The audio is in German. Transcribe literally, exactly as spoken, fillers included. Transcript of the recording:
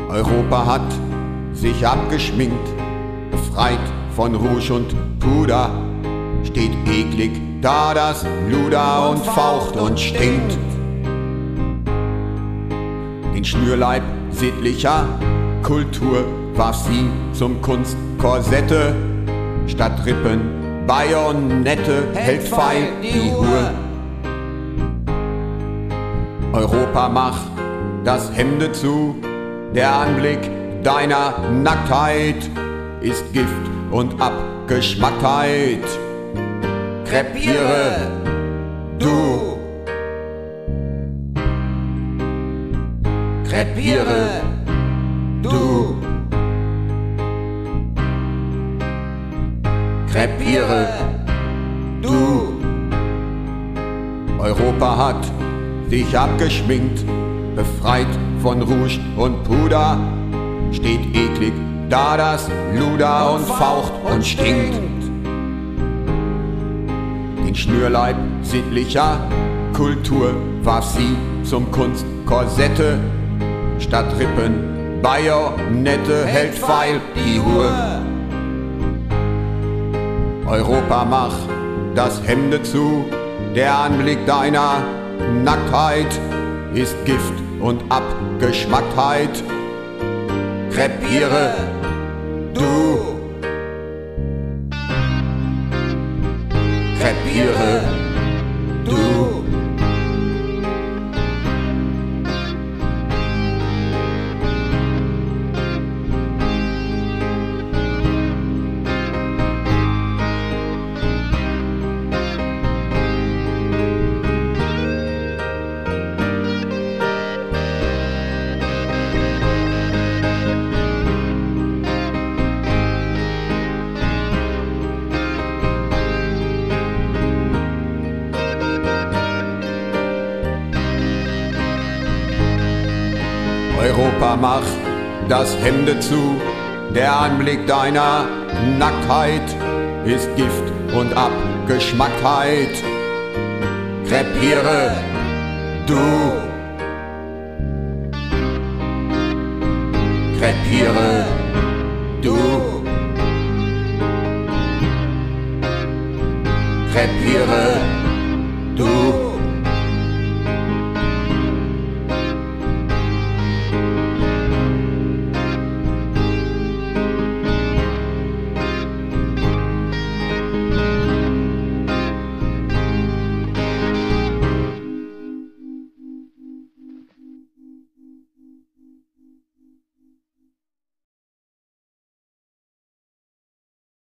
Europa hat sich abgeschminkt, befreit von Rouge und Puder, steht eklig da das Luder und faucht und stinkt. Den Schnürleib sittlicher Kultur warf sie zum Kunstkorsette, statt Rippen Bajonette hält feil die Uhr. Europa macht das Hemde zu, der Anblick deiner Nacktheit ist Gift und Abgeschmacktheit. Krepiere, du! Krepiere, du! Krepiere, du! Europa hat sich abgeschminkt, befreit von Rouge und Puder, steht eklig da das Luder und faucht und stinkt. Den Schnürleib sittlicher Kultur warf sie zum Kunstkorsette, statt Rippen Bajonette hält feil die Uhr. Europa macht das Hemde zu, der Anblick deiner Nacktheit ist Gift und Abgeschmacktheit. Krepiere, du! Krepiere, du! Europa macht das Hemde zu, der Anblick deiner Nacktheit ist Gift und Abgeschmacktheit. Krepiere, du! Krepiere, du! Krepiere,